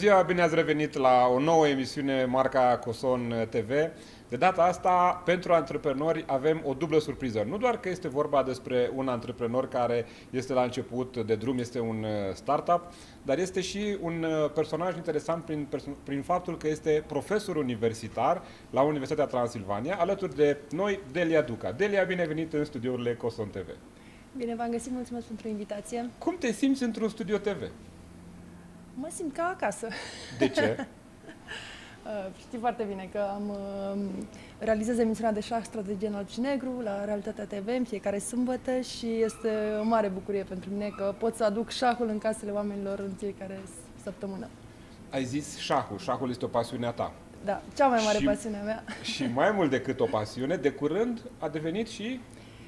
ziua, bine ați revenit la o nouă emisiune marca Coson TV. De data asta, pentru antreprenori avem o dublă surpriză. Nu doar că este vorba despre un antreprenor care este la început de drum, este un startup, dar este și un personaj interesant prin faptul că este profesor universitar la Universitatea Transilvania, alături de noi, Delia Duca. Delia, bine venit în studiourile Coson TV. Bine v-am găsit, mulțumesc pentru invitație. Cum te simți într-un studio TV? Mă simt ca acasă. De ce? Știi foarte bine că realizez emisiunea de șah Strategie în alb și negru la Realitatea TV în fiecare sâmbătă și este o mare bucurie pentru mine că pot să aduc șahul în casele oamenilor în fiecare săptămână. Ai zis șahul. Șahul este o pasiune a ta. Da, cea mai mare pasiune a mea. Și mai mult decât o pasiune, de curând a devenit și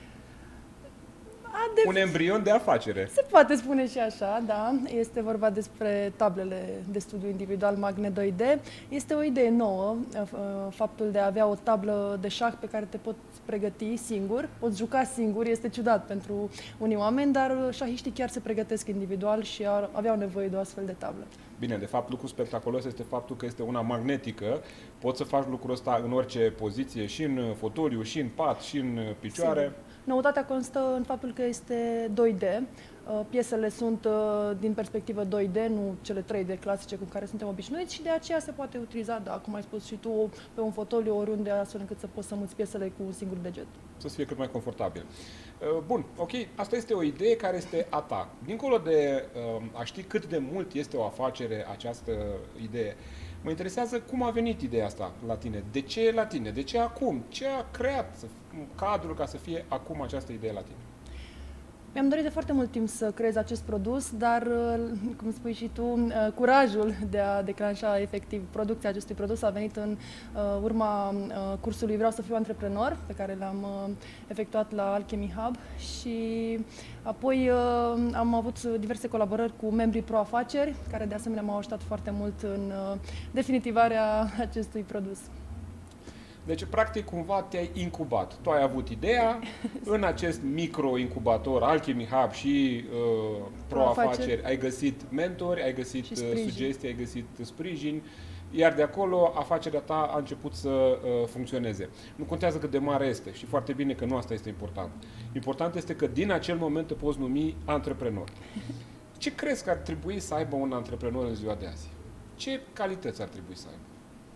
un embrion de afacere. Se poate spune și așa, da. Este vorba despre tablele de studiu individual Magnet 2D. Este o idee nouă, faptul de a avea o tablă de șah pe care te poți pregăti singur, poți juca singur. Este ciudat pentru unii oameni, dar șahiștii chiar se pregătesc individual și aveau nevoie de o astfel de tablă. Bine, de fapt, lucrul spectaculos este faptul că este una magnetică. Poți să faci lucrul ăsta în orice poziție, și în fotoliu, și în pat, și în picioare. Sigur. Noutatea constă în faptul că este 2D. Piesele sunt din perspectivă 2D, nu cele 3D clasice cu care suntem obișnuiți și de aceea se poate utiliza, da, cum ai spus și tu, pe un fotoliu oriunde, astfel încât să poți să muți piesele cu un singur deget. Să fie cât mai confortabil. Bun, ok, asta este o idee care este a ta. Dincolo de a ști cât de mult este o afacere această idee, mă interesează cum a venit ideea asta la tine. De ce la tine? De ce acum? Ce a creat cadrul ca să fie acum această idee la tine? Mi-am dorit de foarte mult timp să creez acest produs, dar, cum spui și tu, curajul de a declanșa efectiv producția acestui produs a venit în urma cursului Vreau să fiu antreprenor, pe care l-am efectuat la Alchemy Hub și apoi am avut diverse colaborări cu membrii pro-afaceri, care de asemenea m-au ajutat foarte mult în definitivarea acestui produs. Deci, practic, cumva te-ai incubat. Tu ai avut ideea, în acest micro-incubator, Alchemy Hub și pro-afaceri, ai găsit mentori, ai găsit sugestii, ai găsit sprijin, iar de acolo afacerea ta a început să funcționeze. Nu contează cât de mare este și foarte bine că nu asta este important. Important este că din acel moment te poți numi antreprenor. Ce crezi că ar trebui să aibă un antreprenor în ziua de azi? Ce calități ar trebui să aibă?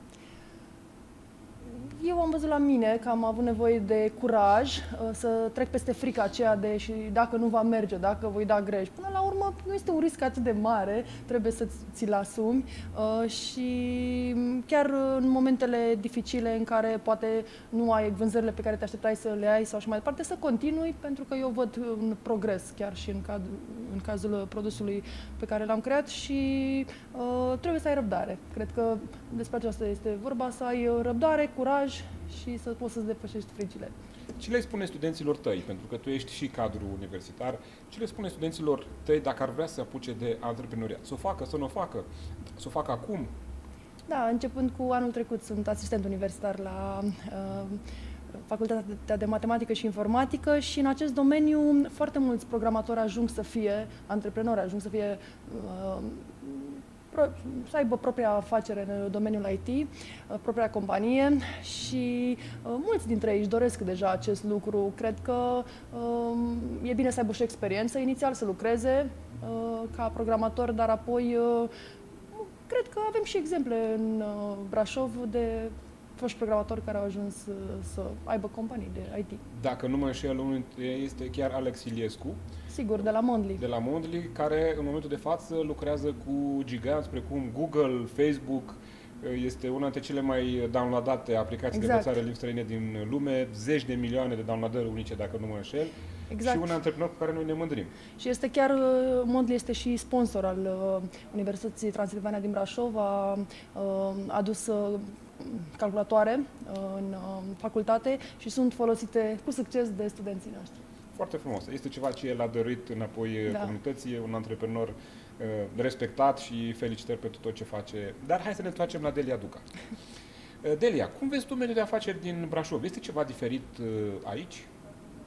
Eu am văzut la mine că am avut nevoie de curaj să trec peste frica aceea de și dacă nu va merge, dacă voi da greș. Până la urmă nu este un risc atât de mare, trebuie să ți-l asumi și chiar în momentele dificile în care poate nu ai vânzările pe care te așteptai să le ai sau și mai departe, să continui, pentru că eu văd un progres chiar și în cazul produsului pe care l-am creat și trebuie să ai răbdare. Cred că despre aceasta este vorba, să ai răbdare, curaj și să poți să-ți depășești fricile. Ce le spune studenților tăi, pentru că tu ești și cadru universitar, ce le spune studenților tăi dacă ar vrea să se apuce de antreprenoriat? Să o facă, să nu o facă? Să o facă acum? Da, începând cu anul trecut sunt asistent universitar la Facultatea de Matematică și Informatică și în acest domeniu foarte mulți programatori ajung să fie antreprenori, ajung să fie să aibă propria afacere în domeniul IT, propria companie și mulți dintre ei își doresc deja acest lucru. Cred că e bine să aibă și experiență, inițial să lucreze ca programator, dar apoi cred că avem și exemple în Brașov de foști programatori care au ajuns să aibă companii de IT. Dacă nu mă înșel, unul este chiar Alex Iliescu. Sigur, de la Mondly. De la Mondly, care în momentul de față lucrează cu giganți precum Google, Facebook. Este una dintre cele mai downloadate aplicații de învățare limbi străine din lume, 10 de milioane de downloadări unice, dacă nu mă înșel. Și un antreprenor cu care noi ne mândrim. Și este chiar, Mondly este și sponsor al Universității Transilvania din Brașov, a adus calculatoare în facultate și sunt folosite cu succes de studenții noștri. Foarte frumos. Este ceva ce el a dorit înapoi comunității, un antreprenor respectat și felicitări pentru tot ce face. Dar hai să ne întoarcem la Delia Duca. Delia, cum vezi tu mediul de afaceri din Brașov? Este ceva diferit aici?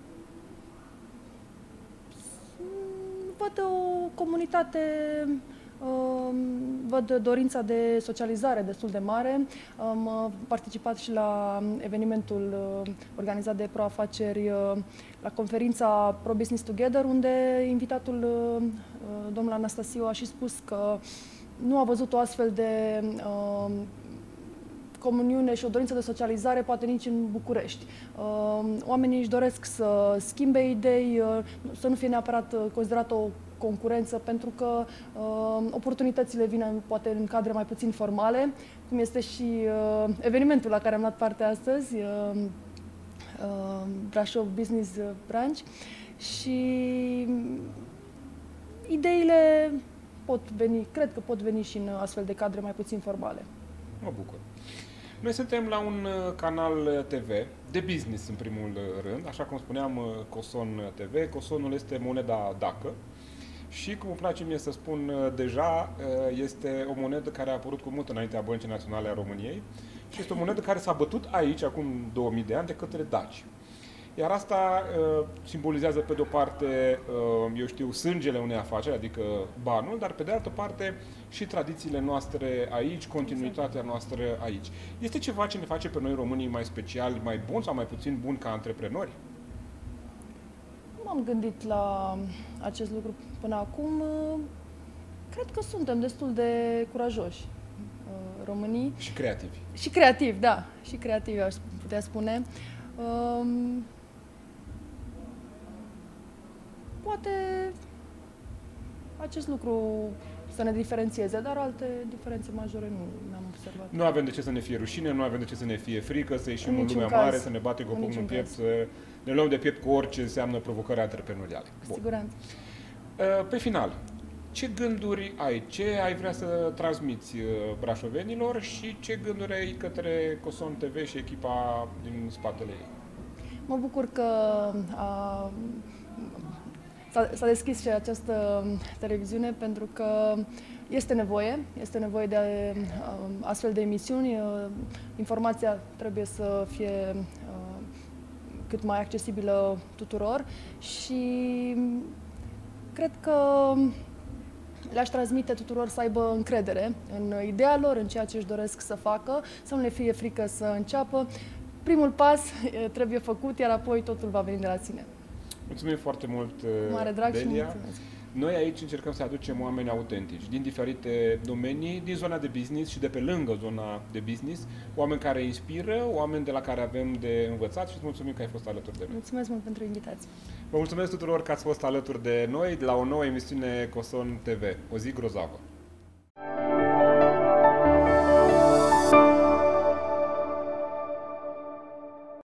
Văd o comunitate Văd dorința de socializare destul de mare. Am participat și la evenimentul organizat de Proafaceri, la conferința Pro Business Together, unde invitatul, domnul Anastasiu, a și spus că nu a văzut o astfel de comuniune și o dorință de socializare poate nici în București. Oamenii își doresc să schimbe idei, să nu fie neapărat considerat o concurență, pentru că oportunitățile vin poate în cadre mai puțin formale, cum este și evenimentul la care am luat parte astăzi, Brașov Business Branch, și ideile pot veni, cred că pot veni și în astfel de cadre mai puțin formale. Mă bucur. Noi suntem la un canal TV de business în primul rând, așa cum spuneam, Coson TV. Cosonul este moneda dacă și, cum îmi place mie să spun deja, este o monedă care a apărut cu mult înaintea Băncii Naționale a României și este o monedă care s-a bătut aici, acum 2000 de ani, de către daci. Iar asta simbolizează, pe de-o parte, eu știu, sângele unei afaceri, adică banul, dar pe de altă parte și tradițiile noastre aici, continuitatea noastră aici. Este ceva ce ne face pe noi românii mai speciali, mai buni sau mai puțin buni ca antreprenori? M-am gândit la acest lucru până acum. Cred că suntem destul de curajoși, românii. Și creativi. Și creativi, da. Și creativi, aș putea spune. Poate acest lucru să ne diferențieze, dar alte diferențe majore nu am observat. Nu avem de ce să ne fie rușine, nu avem de ce să ne fie frică, să ieșim în lumea mare, să ne batem cu pumnul în piept, să ne luăm de piept cu orice înseamnă provocări antreprenoriale. Cu siguranță. Pe final, ce gânduri ai? Ce ai vrea să transmiți brașovenilor și ce gânduri ai către Coson TV și echipa din spatele ei? Mă bucur că s-a deschis și această televiziune, pentru că este nevoie de astfel de emisiuni. Informația trebuie să fie cât mai accesibilă tuturor și cred că le-aș transmite tuturor să aibă încredere în ideea lor, în ceea ce își doresc să facă, să nu le fie frică să înceapă. Primul pas trebuie făcut, iar apoi totul va veni de la sine. Mulțumim foarte mult, mare drag Delia. Și mulțumesc. Noi aici încercăm să aducem oameni autentici, din diferite domenii, din zona de business și de pe lângă zona de business, oameni care inspiră, oameni de la care avem de învățat și îți mulțumim că ai fost alături de noi. Mulțumesc mult pentru invitație. Vă mulțumesc tuturor că ați fost alături de noi la o nouă emisiune Coson TV. O zi grozavă!